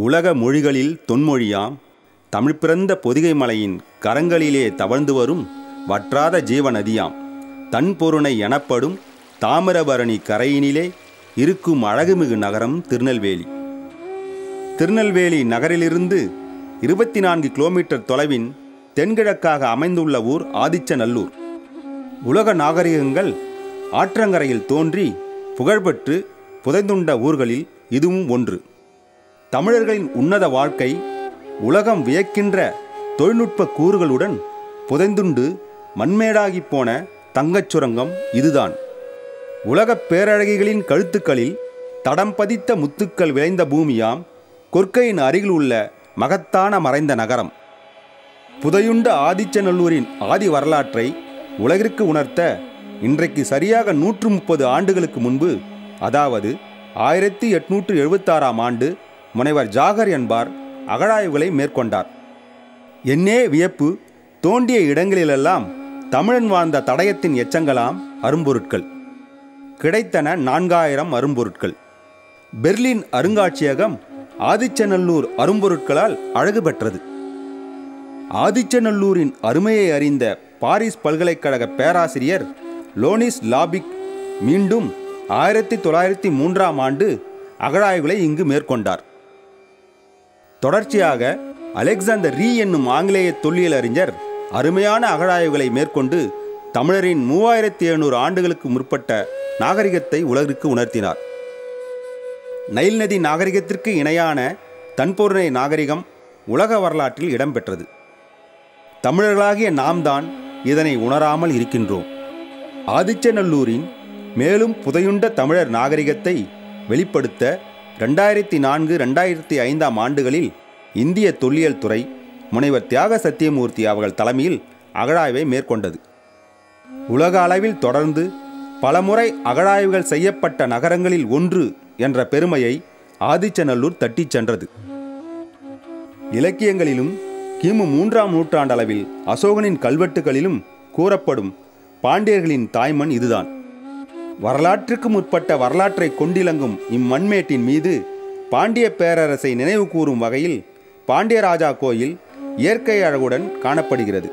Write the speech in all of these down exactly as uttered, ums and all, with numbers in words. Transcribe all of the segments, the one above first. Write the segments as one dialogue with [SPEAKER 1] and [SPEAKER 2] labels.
[SPEAKER 1] உலக மொழிகளில் தொன்மொழியாம் தமிழ் பிறந்த பொதிகை மலையின் கரங்களிலே தவழ்ந்து வரும் வற்றாத ஜீவநதியாம் தன் பொருணை எனப்படும் தாமிரபரணி கரையினிலே இருக்கும் அழகுமிகு நகரம் திருநெல்வேலி. திருநெல்வேலி நகரிலிருந்து இருபத்தி நான்கு கிலோமீட்டர் தொலைவின் தென்கிழக்காக அமைந்துள்ள ஊர் ஆதிச்சநல்லூர். உலக நாகரிகங்கள் ஆற்றங்கரையில் தோன்றி புகழ்பெற்று புதைந்துண்ட ஊர்களில் இதுவும் ஒன்று. தமிழர்களின் உன்னத வாழ்க்கை உலகம் வியக்கின்ற தொழில்நுட்ப கூறுகளுடன் புதைந்துண்டு மண்மேடாகி போன தங்கச் சுரங்கம் இதுதான். உலகப் பேரழகிகளின் கழுத்துக்களில் தடம் பதித்த முத்துக்கள் விளைந்த பூமியாம் கொற்கையின் அருகில் உள்ள மகத்தான மறைந்த நகரம். புதையுண்ட ஆதிச்சநல்லூரின் ஆதி வரலாற்றை உலகிற்கு உணர்த்த இன்றைக்கு சரியாக நூற்று முப்பது ஆண்டுகளுக்கு முன்பு, அதாவது ஆயிரத்தி எட்நூற்று எழுபத்தாறாம் ஆண்டு முனைவர் ஜாகர் என்பார் அகழாய்வுகளை மேற்கொண்டார். என்னே வியப்பு, தோண்டிய இடங்களிலெல்லாம் தமிழன் வாழ்ந்த தடயத்தின் எச்சங்களாம் அரும்பொருட்கள். கிடைத்தன நான்காயிரம் அரும்பொருட்கள். பெர்லின் அருங்காட்சியகம் ஆதிச்சநல்லூர் அரும்பொருட்களால் அழகு பெற்றது. ஆதிச்சநல்லூரின் அருமையை அறிந்த பாரிஸ் பல்கலைக்கழக பேராசிரியர் லோனிஸ் லாபிக் மீண்டும் ஆயிரத்தி தொள்ளாயிரத்தி மூன்றாம் ஆண்டு அகழாய்வுகளை இங்கு மேற்கொண்டார். தொடர்ச்சியாக அலெக்சாண்டர் ரீ என்னும் ஆங்கிலேய தொல்லியல் அறிஞர் அருமையான அகழாய்வுகளை மேற்கொண்டு தமிழரின் மூவாயிரத்தி எழுநூறு ஆண்டுகளுக்கு முற்பட்ட நாகரிகத்தை உலகிற்கு உணர்த்தினார். நைல் நதி நாகரிகத்திற்கு இணையான தன்பொருணை நாகரிகம் உலக வரலாற்றில் இடம்பெற்றது. தமிழர்களாகிய நாம் தான் இதனை உணராமல் இருக்கின்றோம். ஆதிச்சநல்லூரின் மேலும் புதையுண்ட தமிழர் நாகரிகத்தை வெளிப்படுத்த ரெண்டாயிரத்தி நான்கு ரெண்டாயிரத்தி ஐந்தாம் ஆண்டுகளில் இந்திய தொல்லியல் துறை முனைவர் தியாக சத்தியமூர்த்தி அவர்கள் தலைமையில் அகழாய்வை மேற்கொண்டது. உலக அளவில் தொடர்ந்து பலமுறை அகழாய்வுகள் செய்யப்பட்ட நகரங்களில் ஒன்று என்ற பெருமையை ஆதிச்சநல்லூர் தட்டிச் சென்றது. இலக்கியங்களிலும் கிமு மூன்றாம் நூற்றாண்டளவில் அசோகனின் கல்வெட்டுகளிலும் கூறப்படும் பாண்டியர்களின் தாய்மண் இதுதான். வரலாற்றுக்கு முற்பட்ட வரலாற்றை கொண்டிலங்கும் இம்மண்மேட்டின் மீது பாண்டிய பேரரசை நினைவு கூறும் வகையில் பாண்டியராஜா கோயில் இயற்கை அழகுடன் காணப்படுகிறது.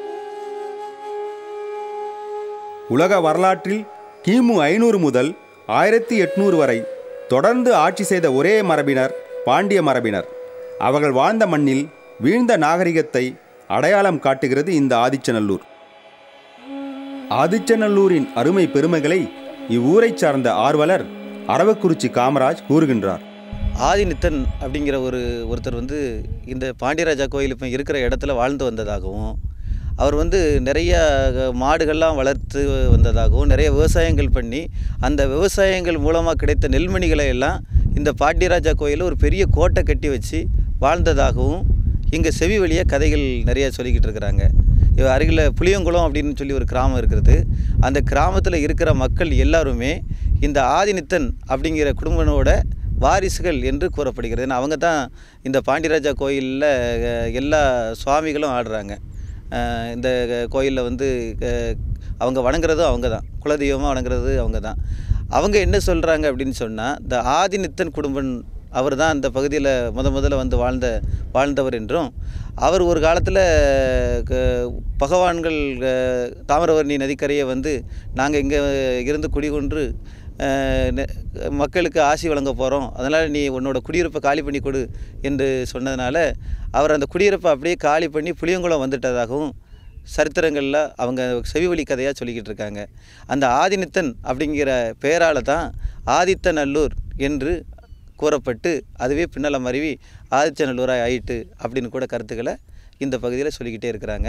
[SPEAKER 1] உலக வரலாற்றில் கிமு ஐநூறு முதல் ஆயிரத்தி எட்நூறு வரை தொடர்ந்து ஆட்சி செய்த ஒரே மரபினர் பாண்டிய மரபினர். அவர்கள் வாழ்ந்த மண்ணில் வீழ்ந்த நாகரிகத்தை அடையாளம் காட்டுகிறது இந்த ஆதிச்சநல்லூர். ஆதிச்சநல்லூரின் அருமை பெருமைகளை இவ்வூரை சார்ந்த ஆர்வலர் அரவக்குறிச்சி காமராஜ் கூறுகின்றார்.
[SPEAKER 2] ஆதிநித்தன் அப்படிங்கிற ஒரு ஒருத்தர் வந்து இந்த பாண்டியராஜா கோயில் இப்போ இருக்கிற இடத்துல வாழ்ந்து வந்ததாகவும், அவர் வந்து நிறைய மாடுகள்லாம் வளர்த்து வந்ததாகவும், நிறைய விவசாயங்கள் பண்ணி அந்த விவசாயங்கள் மூலமாக கிடைத்த நெல்மணிகளை எல்லாம் இந்த பாண்டியராஜா கோயிலில் ஒரு பெரிய கோட்டை கட்டி வச்சு வாழ்ந்ததாகவும் இங்கே செவி வழியாக கதைகள் நிறைய சொல்லிக்கிட்டு இருக்கிறாங்க. அருகில் புளியங்குளம் அப்படின்னு சொல்லி ஒரு கிராமம் இருக்கிறது. அந்த கிராமத்தில் இருக்கிற மக்கள் எல்லாருமே இந்த ஆதிநித்தன் அப்படிங்கிற குடும்பனோட வாரிசுகள் என்று கூறப்படுகிறது. ஏன்னா அவங்க தான் இந்த பாண்டியராஜா கோயிலில் எல்லா சுவாமிகளும் ஆடுறாங்க. இந்த கோயிலில் வந்து அவங்க வணங்குறதும் அவங்க தான், குலதெய்வமாக வணங்குறது அவங்க தான். அவங்க என்ன சொல்கிறாங்க அப்படின்னு சொன்னால், இந்த ஆதிநித்தன் குடும்பன் அவர் தான் அந்த பகுதியில் முத முதல்ல வந்து வாழ்ந்த வாழ்ந்தவர் என்றும், அவர் ஒரு காலத்தில் பகவான்கள் தாமிரபரணி நதிக்கரையை வந்து நாங்கள் இங்கே இருந்து குடிகொன்று மக்களுக்கு ஆசி வழங்க போகிறோம், அதனால் நீ உன்னோட குடியிருப்பை காலி பண்ணி கொடு என்று சொன்னதுனால அவர் அந்த குடியிருப்பை அப்படியே காலி பண்ணி புளியங்குளம் வந்துட்டதாகவும் சரித்திரங்களில் அவங்க செவி வழி கதையாக சொல்லிக்கிட்டு இருக்காங்க. அந்த ஆதிநித்தன் அப்படிங்கிற பெயரால் தான் ஆதித்தநல்லூர் என்று கூறப்பட்டு அதுவே பின்னலை மருவி ஆதிச்சநல்லூராக ஆயிட்டு அப்படின்னு கூட கருத்துக்களை இந்த பகுதியில் சொல்லிக்கிட்டே இருக்கிறாங்க.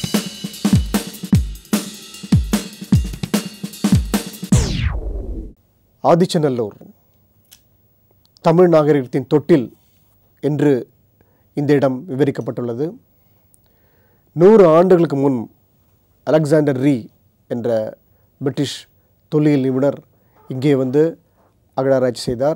[SPEAKER 3] ஆதிச்சநல்லூர் தமிழ் நாகரிகத்தின் தொட்டில் என்று இந்த இடம் விவரிக்கப்பட்டுள்ளது. நூறு ஆண்டுகளுக்கு முன் அலெக்சாண்டர் ரீ என்ற பிரிட்டிஷ் தொல்லியல் நிபுணர் இங்கே வந்து அகழாராய்ச்சி செய்தார்.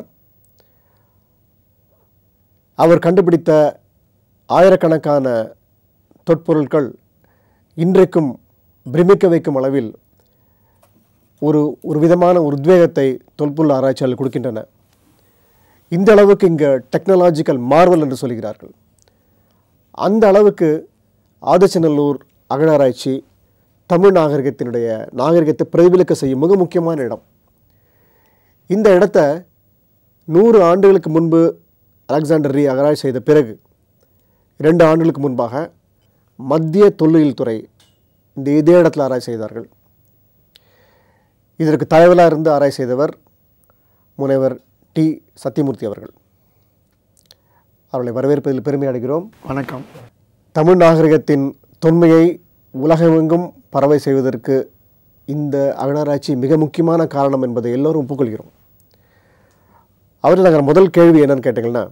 [SPEAKER 3] அவர் கண்டுபிடித்த ஆயிரக்கணக்கான தொற்பொருட்கள் இன்றைக்கும் பிரமிக்க வைக்கும் அளவில் ஒரு ஒரு விதமான உத்வேகத்தை தொல்பொருள் ஆராய்ச்சியாளர்கள் கொடுக்கின்றன. இந்த அளவுக்கு இங்கே டெக்னாலஜிக்கல் மார்வல் என்று சொல்கிறார்கள். அந்த அளவுக்கு ஆதிச்சநல்லூர் அகழாராய்ச்சி தமிழ் நாகரிகத்தினுடைய நாகரிகத்தை பிரதிபலிக்க செய்யும் மிக முக்கியமான இடம். இந்த இடத்த நூறு ஆண்டுகளுக்கு முன்பு அலெக்சாண்டர் ரீ அகழாய்ச்சி செய்த பிறகு இரண்டு ஆண்டுகளுக்கு முன்பாக மத்திய தொல்லியல் துறை இந்த இதே இடத்துல ஆராய்ச்சி செய்தார்கள். இதற்கு தலைவராக இருந்து ஆராய்ச்சி செய்தவர் முனைவர் டி சத்தியமூர்த்தி அவர்கள். அவர்களை வரவேற்பதில் பெருமை அடைகிறோம்.
[SPEAKER 4] வணக்கம்.
[SPEAKER 3] தமிழ் நாகரிகத்தின் தொன்மையை உலகமெங்கும் பரவை செய்வதற்கு இந்த அகழாராய்ச்சி மிக முக்கியமான காரணம் என்பதை எல்லோரும் ஒப்புக்கொள்கிறோம். அவர்கள் நாங்கள் முதல் கேள்வி என்னன்னு கேட்டீங்கன்னா,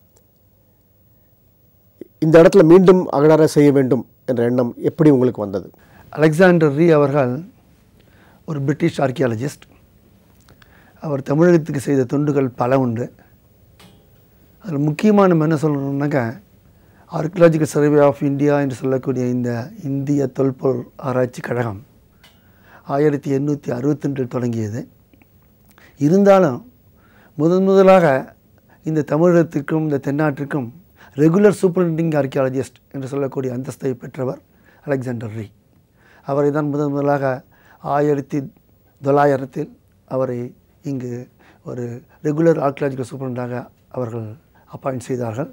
[SPEAKER 3] இந்த இடத்துல மீண்டும் அகழாராய்ச்சி செய்ய வேண்டும் என்ற எண்ணம் எப்படி உங்களுக்கு வந்தது?
[SPEAKER 4] அலெக்சாண்டர் ரீ அவர்கள் ஒரு பிரிட்டிஷ் ஆர்கியாலஜிஸ்ட். அவர் தமிழகத்துக்கு செய்த தொண்டுகள் பல உண்டு. அதில் முக்கியமாக நம்ம என்ன சொல்லணும்னாக்கா, ஆர்கியாலஜிக்கல் சர்வே ஆஃப் இந்தியா என்று சொல்லக்கூடிய இந்த இந்திய தொல்பொருள் ஆராய்ச்சி கழகம் ஆயிரத்தி எண்ணூற்றி அறுபத்தி ரெண்டில் தொடங்கியது. இருந்தாலும் முதன் முதலாக இந்த தமிழகத்திற்கும் இந்த தென்னாட்டிற்கும் ரெகுலர் சூப்பரிண்டிங் ஆர்கியாலஜிஸ்ட் என்று சொல்லக்கூடிய அந்தஸ்தை பெற்றவர் அலெக்சாண்டர் ரீ. அவரை தான் முதன் முதலாக ஆயிரத்தி தொள்ளாயிரத்தில் அவரை இங்கு ஒரு ரெகுலர் ஆர்கியாலஜிக்கல் சூப்பரிண்டாக அவர்கள் அப்பாயிண்ட் செய்தார்கள்.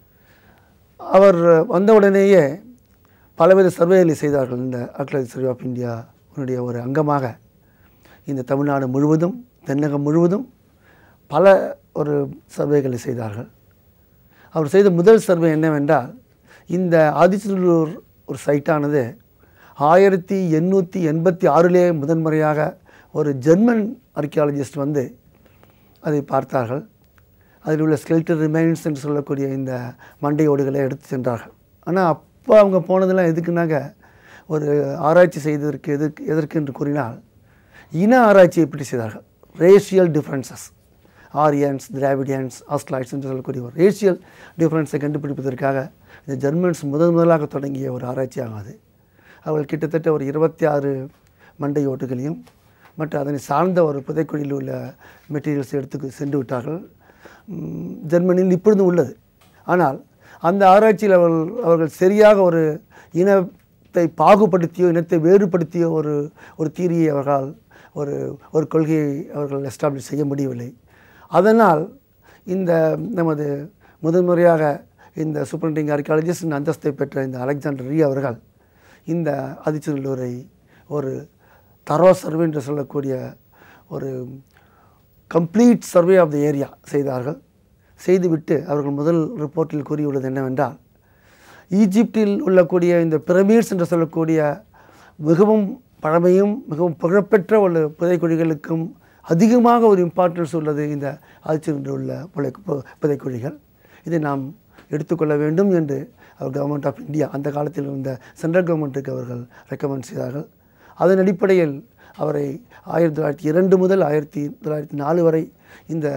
[SPEAKER 4] அவர் வந்தவுடனேயே பலவித சர்வேகளை செய்தார்கள். இந்த ஆர்கியாலஜி சர்வே ஆஃப் இந்தியா உன்னுடைய ஒரு அங்கமாக இந்த தமிழ்நாடு முழுவதும் தென்னகம் முழுவதும் பல ஒரு சர்வேகளை செய்தார்கள். அவர் செய்த முதல் சர்வே என்னவென்றால், இந்த ஆதிச்சநல்லூர் ஒரு சைட்டானது ஆயிரத்தி எண்ணூற்றி எண்பத்தி ஆறிலே முதன்முறையாக ஒரு ஜெர்மன் ஆர்கியாலஜிஸ்ட் வந்து அதை பார்த்தார்கள். அதில் உள்ள ஸ்கெல்டல் ரிமைன்ஸ் என்று சொல்லக்கூடிய இந்த மண்டையோடுகளை எடுத்து சென்றார்கள். ஆனால் அப்போ அவங்க போனதெல்லாம் எதுக்குனாக்க, ஒரு ஆராய்ச்சி செய்ததற்கு எதற்கு எதற்கு என்று கூறினால், இன ஆராய்ச்சியை பற்றி செய்தார்கள். Racial differences, Aryans, Dravidians, Australoids என்று சொல்லக்கூடிய ஒரு ரேஷியல் டிஃப்ரென்ஸை கண்டுபிடிப்பதற்காக இந்த ஜெர்மன்ஸ் முதன் முதலாக தொடங்கிய ஒரு ஆராய்ச்சியாகும் அது. அவர்கள் கிட்டத்தட்ட ஒரு இருபத்தி ஆறு மண்டை ஓட்டுகளையும் மற்றும் அதனை சார்ந்த ஒரு புதைக்குழியில் உள்ள மெட்டீரியல்ஸ் எடுத்து சென்று விட்டார்கள். ஜெர்மனியில் இப்பொழுதும் உள்ளது. ஆனால் அந்த ஆராய்ச்சியில் அவர்கள் அவர்கள் சரியாக ஒரு இனத்தை பாகுபடுத்தியோ இனத்தை வேறுபடுத்தியோ ஒரு ஒரு தீரியை அவர்களால் ஒரு ஒரு கொள்கையை அவர்கள் எஸ்டாப்ளிஷ் செய்ய முடியவில்லை. அதனால் இந்த நமது முதன்முறையாக இந்த சூப்பரிண்டிங் ஆர்கியாலஜிஸ்ட் அந்தஸ்தை பெற்ற இந்த அலெக்சாண்டர் ரீ அவர்கள் இந்த ஆதிச்சநல்லூரை ஒரு தரோ சர்வே என்று சொல்லக்கூடிய ஒரு complete survey of the area செய்தார்கள். செய்துவிட்டு அவர்கள் முதல் ரிப்போர்ட்டில் கூறியுள்ளது என்னவென்றால், ஈஜிப்டில் உள்ளக்கூடிய இந்த பிரமிட்ஸ் என்று சொல்லக்கூடிய மிகவும் பழமையும் மிகவும் புகழ்பெற்ற ஒரு புதைக்குழிகளுக்கும் அதிகமாக ஒரு இம்பார்ட்டன்ஸ் உள்ளது இந்த ஆதிச்சநல்லூரில் உள்ள புதை புதைக்குழிகள். இதை நாம் எடுத்துக்கொள்ள வேண்டும் என்று அவர் கவர்மெண்ட் ஆஃப் இந்தியா, அந்த காலத்தில் இருந்த சென்ட்ரல் கவர்மெண்ட்டுக்கு அவர்கள் ரெக்கமெண்ட் செய்தார்கள். அதன் அடிப்படையில் அவரை ஆயிரத்தி தொள்ளாயிரத்தி இரண்டு முதல் ஆயிரத்தி தொள்ளாயிரத்தி நாலு வரை இந்த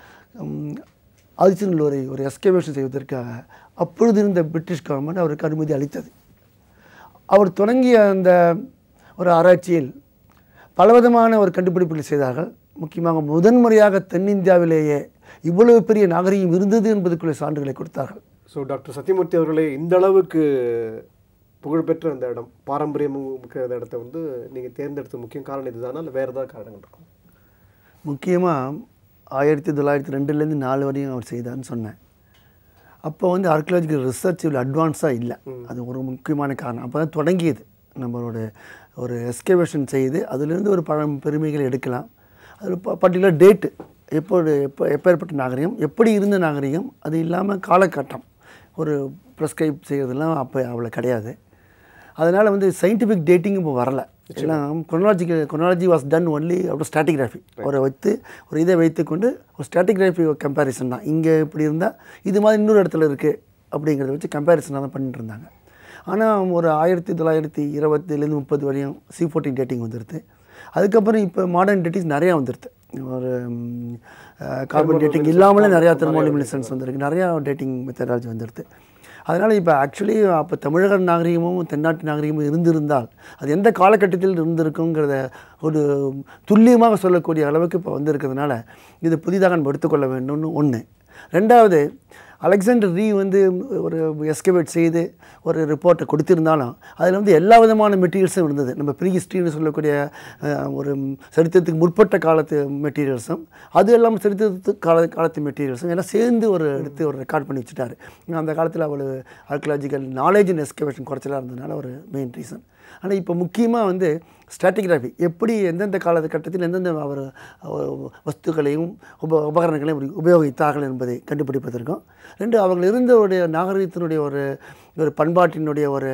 [SPEAKER 4] ஆதிச்சநல்லூரை ஒரு எஸ்கவேஷன் செய்வதற்காக அப்பொழுது இருந்த பிரிட்டிஷ் கவர்மெண்ட் அவருக்கு அனுமதி அளித்தது. அவர் தொடங்கிய அந்த ஒரு ஆராய்ச்சியில் பலவிதமான ஒரு கண்டுபிடிப்புகளை செய்தார்கள். முக்கியமாக முதன்முறையாக தென்னிந்தியாவிலேயே இவ்வளவு பெரிய நாகரிகம் இருந்தது என்பதற்குள்ள சான்றுகளை கொடுத்தார்கள்.
[SPEAKER 3] ஸோ டாக்டர் சத்தியமூர்த்தி அவர்களே, இந்த அளவுக்கு புகழ்பெற்ற அந்த இடம், பாரம்பரியம் மிக்க அந்த இடத்த வந்து நீங்கள் தேர்ந்தெடுத்த முக்கிய காரணம் இதுதானா, இல்லை வேறு ஏதாவது காரணங்கள் இருக்கும்?
[SPEAKER 4] முக்கியமாக ஆயிரத்தி தொள்ளாயிரத்தி ரெண்டுலேருந்து நாலு வரையும் அவர் செய்தார்னு சொன்னேன். அப்போ வந்து ஆர்கியாலஜிக்கல் ரிசர்ச் இவ்வளோ அட்வான்ஸாக இல்லை. அது ஒரு முக்கியமான காரணம். அப்போ தான் தொடங்கியது. நம்மளோட ஒரு எஸ்கவேஷன் செய்து அதிலிருந்து ஒரு பழம் பெருமைகளை எடுக்கலாம். அது பர்டிகுலர் டேட்டு, எப்போது எப்போ எப்பேற்பட்ட நாகரிகம், எப்படி இருந்த நாகரிகம், அது இல்லாமல் காலகட்டம் ஒரு ப்ரெஸ்கிரைப் செய்கிறதுலாம் அப்போ அவ்வளோ கிடையாது. அதனால் வந்து சயின்டிஃபிக் டேட்டிங் இப்போ வரலை. எல்லாம் chronological chronology was done only அப்புறம் ஸ்டாட்டிகிராஃபி அவரை வைத்து ஒரு இதை வைத்துக்கொண்டு ஒரு ஸ்டாட்டிகிராஃபி கம்பேரிசன் தான். இங்கே இப்படி இருந்தால் இது மாதிரி இன்னொரு இடத்துல இருக்குது அப்படிங்கிறத வச்சு கம்பேரிசனாக தான் பண்ணிட்டு இருந்தாங்க. ஆனால் ஒரு ஆயிரத்தி தொள்ளாயிரத்தி இருபதுலேருந்து முப்பது வரையும் சி ஃபோர்டீன் டேட்டிங் வந்துடுது. அதுக்கப்புறம் இப்போ மாடர்ன் டேட்டிங்ஸ் நிறையா வந்துடுது. ஒரு கார்பன் டேட்டிங் இல்லாமலே நிறையா தெர்மோலுமினசன்ஸ் வந்துருக்கு, நிறையா டேட்டிங் மெத்தடாலஜி வந்துடுது. அதனால் இப்போ ஆக்சுவலி அப்போ தமிழக நாகரிகமும் தென்னாட்டு நாகரிகமும் இருந்திருந்தால் அது எந்த காலகட்டத்தில் இருந்திருக்குங்கிறத ஒரு துல்லியமாக சொல்லக்கூடிய அளவுக்கு இப்போ வந்திருக்கிறதுனால இது புதிதாக நம்ம எடுத்துக்கொள்ள வேண்டும்னு ஒன்று. ரெண்டாவது அலெக்சாண்டர் ரீ வந்து ஒரு எஸ்கவேட் செய்து ஒரு ரிப்போர்ட்டை கொடுத்திருந்தாலும் அதில் வந்து எல்லா விதமான மெட்டீரியல்ஸும் இருந்தது. நம்ம ப்ரீ ஹிஸ்ட்ரின்னு சொல்லக்கூடிய ஒரு சரித்திரத்துக்கு முற்பட்ட காலத்து மெட்டீரியல்ஸும் அது எல்லாம் சரித்திரத்துக்கு கால காலத்து மெட்டீரியல்ஸும் எல்லாம் சேர்ந்து ஒரு எடுத்து ஒரு ரெக்கார்ட் பண்ணி வச்சுட்டாரு. அந்த காலத்தில் அவ்வளோ ஆர்கியலாஜிக்கல் நாலேஜ் அண்ட் எஸ்கவேஷன் குறைச்சலாக இருந்ததுனால ஒரு மெயின் ரீசன். ஆனால் இப்போ முக்கியமாக வந்து ஸ்ட்ராட்டிகிராஃபி எப்படி எந்தெந்த காலகட்டத்தில் எந்தெந்த அவர் வஸ்துக்களையும் உப உபகரணங்களையும் உபயோகித்தார்கள் என்பதை கண்டுபிடிப்பதற்கும், ரெண்டு அவர்கள் இருந்தவுடைய நாகரிகத்தினுடைய ஒரு ஒரு பண்பாட்டினுடைய ஒரு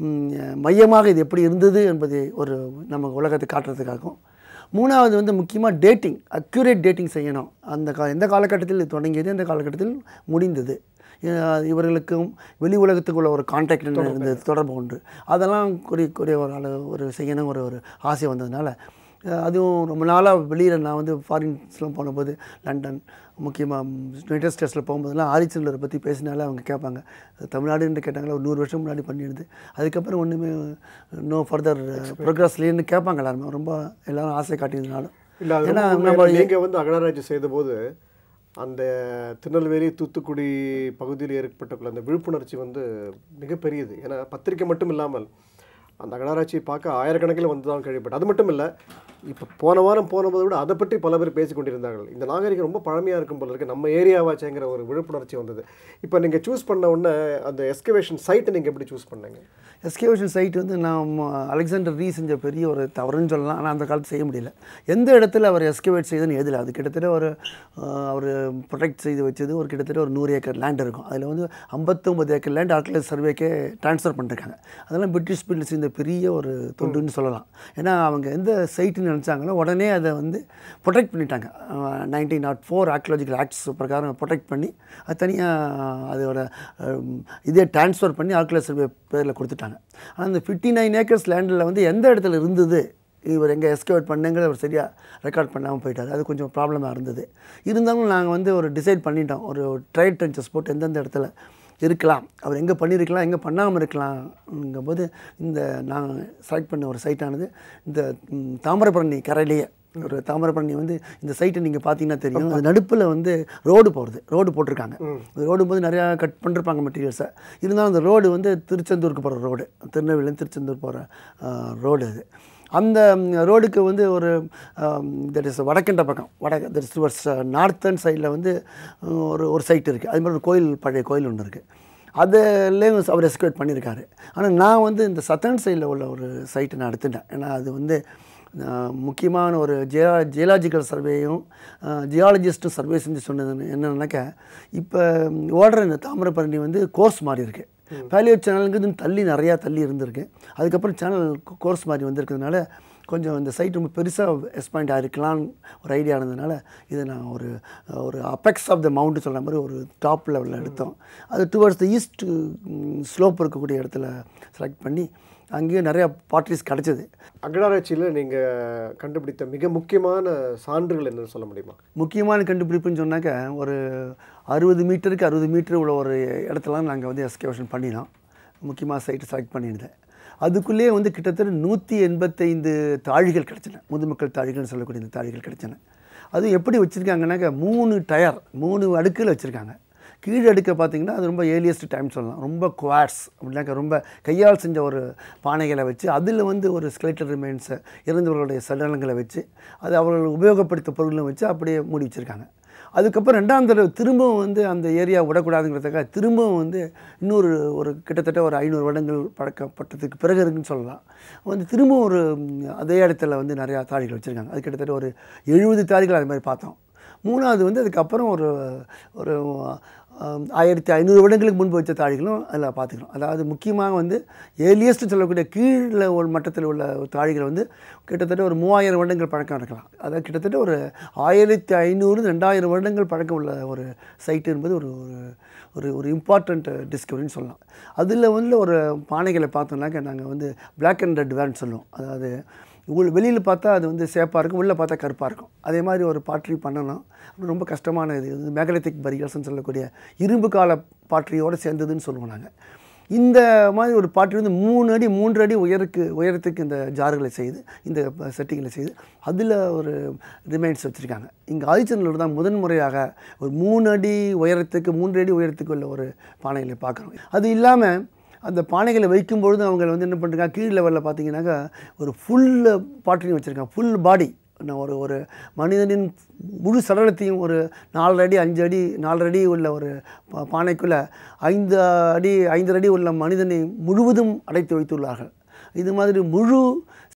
[SPEAKER 4] மையமாக இது எப்படி இருந்தது என்பதை ஒரு நம்ம உலகத்தை காட்டுறதுக்காகவும், மூணாவது வந்து முக்கியமாக டேட்டிங், அக்யூரேட் டேட்டிங் செய்யணும். அந்த கா எந்த காலகட்டத்தில் தொடங்கியது, எந்த காலகட்டத்தில் முடிந்தது, இவர்களுக்கும் வெளி உலகத்துக்குள்ள ஒரு கான்டாக்ட் இருந்தது, தொடர்பு உண்டு, அதெல்லாம் குறி குறிய ஒரு அளவு ஒரு செய்யணும் ஒரு ஒரு ஆசை வந்ததுனால, அதுவும் ரொம்ப நாளாக வெளியில் நான் வந்து ஃபாரின்ஸ்லாம் போனபோது லண்டன் முக்கியமாக யுனைடெட் ஸ்டேட்ஸில் போகும்போதெல்லாம் ஆதிச்சநல்லூரை பற்றி பேசினாலே அவங்க கேட்பாங்க, தமிழ்நாடுன்னு கேட்டாங்களா, ஒரு நூறு வருஷம் முன்னாடி பண்ணிடுது, அதுக்கப்புறம் ஒன்றுமே நோ ஃபர்தர் ப்ரோக்ரஸ்லேன்னு கேட்பாங்க எல்லாருமே, ரொம்ப எல்லோரும் ஆசை காட்டியிருந்தாலும்.
[SPEAKER 3] இல்லை, ஏன்னா நம்ம நீங்கள் வந்து அகழாராய்ச்சி செய்தபோது அந்த திருநெல்வேலி தூத்துக்குடி பகுதியில் ஏற்பட்டுள்ள அந்த விழிப்புணர்ச்சி வந்து மிகப்பெரியது. ஏன்னா பத்திரிக்கை மட்டும் இல்லாமல் அந்த அகழாராய்ச்சியை பார்க்க ஆயிரக்கணக்கில் வந்து தான் கேள்விப்பட்டேன். அது மட்டும் இல்லை, இப்போ போன வாரம் போனபோதை விட அதை பற்றி பல பேர் பேசி கொண்டிருந்தார்கள். இந்த நாகரிகம் ரொம்ப பழமையாக இருக்கும் போல இருக்குது, நம்ம ஏரியாவாச்சேங்கிற ஒரு விழிப்புணர்ச்சி வந்தது. இப்போ நீங்கள் சூஸ் பண்ண உடனே அந்த எஸ்கவேஷன் சைட்டை நீங்கள் எப்படி சூஸ் பண்ணீங்க?
[SPEAKER 4] எஸ்கவேஷன் சைட் வந்து நாம் அலெக்சாண்டர் ரீ செஞ்ச பெரிய ஒரு தவறுன்னு சொல்லலாம். ஆனால் அந்த காலத்தில் செய்ய முடியல. எந்த இடத்துல அவர் எஸ்கவேட் செய்யுதுன்னு எதில் அது கிட்டத்தட்ட ஒரு அவர் ப்ரொடெக்ட் செய்து வச்சது ஒரு கிட்டத்தட்ட ஒரு நூறு ஏக்கர் லேண்ட் இருக்கும். அதில் வந்து ஐம்பத்தொம்பது ஏக்கர் லேண்ட் ஆர்கியலாஜி சர்வேக்கே ட்ரான்ஸ்ஃபர் பண்ணிருக்காங்க. அதெல்லாம் பிரிட்டிஷ் பீரியட் செய்த பெரிய ஒரு தொண்டுன்னு சொல்லலாம். ஏன்னா அவங்க எந்த சைட்டுன்னு நினச்சாங்களோ உடனே அதை வந்து ப்ரொடெக்ட் பண்ணிட்டாங்க. Nineteen nought four archaeological acts பிரகாரம் ப்ரொடெக்ட் பண்ணி அது தனியாக அதோட இதே ட்ரான்ஸ்ஃபர் பண்ணி ஆர்கியலாஜி சர்வே பேரில் கொடுத்துட்டாங்க. ஆனால் அந்த ஃபிஃப்டி நைன் ஏக்கர்ஸ் லேண்டில் வந்து எந்த இடத்துல இருந்தது, இவர் எங்கே எஸ்கவேட் பண்ணுங்கிறத அவர் சரியாக ரெக்கார்ட் பண்ணாமல் போயிட்டார். அது கொஞ்சம் ப்ராப்ளமாக இருந்தது. இருந்தாலும் நாங்கள் வந்து ஒரு டிசைட் பண்ணிட்டோம், ஒரு ட்ரையல் ட்ரென்ச்சஸ் போட்டு எந்தெந்த இடத்துல இருக்கலாம், அவர் எங்கே பண்ணியிருக்கலாம், எங்கே பண்ணாமல் இருக்கலாம்ங்கும்போது இந்த நாங்கள் செலக்ட் பண்ண ஒரு சைட்டானது இந்த தாமிரபரணி கரையிலேயே ஒரு தாமிரபரணி வந்து இந்த சைட்டை நீங்கள் பார்த்தீங்கன்னா தெரியும், அது நடுப்பில் வந்து ரோடு போகிறது, ரோடு போட்டிருக்காங்க. அந்த ரோடு போது நிறையா கட் பண்ணிருப்பாங்க மெட்டீரியல்ஸை. இருந்தாலும் அந்த ரோடு வந்து திருச்செந்தூருக்கு போகிற ரோடு, திருநெல்வேலியிலேருந்து திருச்செந்தூர் போகிற ரோடு அது. அந்த ரோடுக்கு வந்து ஒரு தட் இஸ் வடக்கண்ட பக்கம் வட தட் இஸ் டுவர்ட்ஸ் நார்த்தன் சைடில் வந்து ஒரு ஒரு சைட் இருக்குது. அது மாதிரி ஒரு கோயில், பழைய கோயில் ஒன்று இருக்குது. அதுலேயும் அவர் எஸ்கவேட் பண்ணியிருக்காரு. ஆனால் நான் வந்து இந்த சத்தன் சைடில் உள்ள ஒரு சைட்டை நான் எடுத்துட்டேன். ஏன்னா அது வந்து முக்கியமான ஒரு ஜியா ஜியாலஜிக்கல் சர்வேயும் ஜியாலஜிஸ்ட்டும் சர்வே செஞ்சு சொன்னது என்னன்னாக்கா, இப்போ ஓடுற இந்த தாமிரபரணி வந்து கோர்ஸ் மாதிரி இருக்குது. பேலியோ சேனலுங்கிறது தள்ளி நிறையா தள்ளி இருந்திருக்கு. அதுக்கப்புறம் சேனல் கோர்ஸ் மாதிரி வந்திருக்கிறதுனால கொஞ்சம் இந்த சைட் ரொம்ப பெருசாக எக்ஸ்பாண்ட் ஆகிருக்கலான்னு ஒரு ஐடியா இருந்ததுனால இதை நான் ஒரு ஒரு அப்பெக்ஸ் ஆஃப் த மவுண்ட்டு சொல்கிற மாதிரி ஒரு டாப் லெவலில் எடுத்தோம். அது டுவர்ட்ஸ் த ஈஸ்ட் ஸ்லோப் இருக்கக்கூடிய இடத்துல செலக்ட் பண்ணி அங்கேயும் நிறையா பாட்ரிஸ் கிடச்சிது.
[SPEAKER 3] அகழாராய்ச்சியில் நீங்கள் கண்டுபிடித்த மிக முக்கியமான சான்றுகள் என்னன்னு சொல்ல முடியுமா?
[SPEAKER 4] முக்கியமான கண்டுபிடிப்புன்னு சொன்னாக்க ஒரு அறுபது மீட்டருக்கு அறுபது மீட்டர் உள்ள ஒரு இடத்துலாம் நாங்கள் வந்து எஸ்கவேஷன் பண்ணினோம். முக்கியமாக சைட்டு செலக்ட் பண்ணியிருந்தேன். அதுக்குள்ளேயே வந்து கிட்டத்தட்ட நூற்றி எண்பத்தைந்து தாழிகள் கிடச்சின, முதுமக்கள் தாழிகள்னு சொல்லக்கூடிய இந்த தாழிகள் கிடச்சின. அதுவும் எப்படி வச்சுருக்காங்கன்னாக்கா மூணு டயர் மூணு அடுக்கில் வச்சுருக்காங்க. கீழ் அடுக்க பார்த்திங்கன்னா அது ரொம்ப ஏர்லியஸ்ட் டைம் சொல்லலாம். ரொம்ப குவாட்ஸ் அப்படின்னாக்கா ரொம்ப கையால் செஞ்ச ஒரு பானைகளை வச்சு அதில் வந்து ஒரு ஸ்கெலெட்டல் ரிமைன்ஸை இறந்தவர்களுடைய சடலங்களை வச்சு அது அவர்கள் உபயோகப்படுத்த பொருளும் வச்சு அப்படியே மூடி வச்சுருக்காங்க. அதுக்கப்புறம் ரெண்டாம் தடவை திரும்பவும் வந்து அந்த ஏரியா விடக்கூடாதுங்கிறதுக்காக திரும்பவும் வந்து இன்னொரு ஒரு கிட்டத்தட்ட ஒரு ஐநூறு வருடங்கள் பழக்கப்பட்டதுக்கு பிறகு இருக்குன்னு சொல்லலாம் வந்து திரும்பவும் ஒரு அதே இடத்துல வந்து நிறையா தாழிகள் வச்சுருக்காங்க. அது கிட்டத்தட்ட ஒரு எழுபது தாழிகள் அது மாதிரி பார்த்தோம். மூணாவது வந்து அதுக்கப்புறம் ஒரு ஒரு ஆயிரத்தி ஐநூறு வருடங்களுக்கு முன்பு வச்ச தாழிகளும் அதில் பார்த்துக்கிறோம். அதாவது முக்கியமாக வந்து ஏர்லியஸ்ட்டு சொல்லக்கூடிய கீழே ஒரு மட்டத்தில் உள்ள தாழிகள் வந்து கிட்டத்தட்ட ஒரு மூவாயிரம் வருடங்கள் பழக்கம் இருக்கலாம். அதாவது கிட்டத்தட்ட ஒரு ஆயிரத்தி ஐநூறு ரெண்டாயிரம் வருடங்கள் பழக்கம் உள்ள ஒரு சைட்டு என்பது ஒரு ஒரு ஒரு இம்பார்ட்டண்ட் டிஸ்கவரின்னு சொல்லலாம். அதில் வந்து ஒரு பானைகளை பார்த்தோம்னாக்க நாங்கள் வந்து பிளாக் அண்ட் ரெட் வேர்ன்னு சொல்லுவோம். அதாவது உள் வெளியில் பார்த்தா அது வந்து சேப்பாக இருக்கும், உள்ளே பார்த்தா கருப்பாக இருக்கும். அதே மாதிரி ஒரு பாட்ரி பண்ணணும், ரொம்ப கஷ்டமான இது வந்து மேக்னெட்டிக் பரியல்ஸ்ன்னு சொல்லக்கூடிய இரும்பு கால பாட்ரியோடு சேர்ந்ததுன்னு சொல்லுவோம் நாங்கள். இந்த மாதிரி ஒரு பாட்டி வந்து மூணு அடி மூன்று அடி உயருக்கு உயரத்துக்கு இந்த ஜார்களை செய்து இந்த செட்டிங்களை செய்து அதில் ஒரு ரிமைன்ஸ் வச்சுருக்காங்க. இங்கே ஆதிச்சநல்லூர் தான் முதன்முறையாக ஒரு மூணு அடி உயரத்துக்கு மூன்று அடி உயரத்துக்கு உள்ள ஒரு பானைகளை பார்க்குறோம். அது இல்லாமல் அந்த பானைகளை வைக்கும்பொழுது அவங்க வந்து என்ன பண்ணுறாங்க, கீழ் லெவலில் பார்த்தீங்கன்னாக்கா ஒரு ஃபுல் பாட்டரியும் வச்சுருக்காங்க. ஃபுல் பாடி ஒரு ஒரு மனிதனின் முழு சடலத்தையும் ஒரு நாலரை அடி அஞ்சு அடி நாலரை அடி உள்ள ஒரு பானைக்குள்ளே ஐந்து அடி ஐந்து அடி உள்ள மனிதனை முழுவதும் அடைத்து வைத்துள்ளார்கள். இது மாதிரி முழு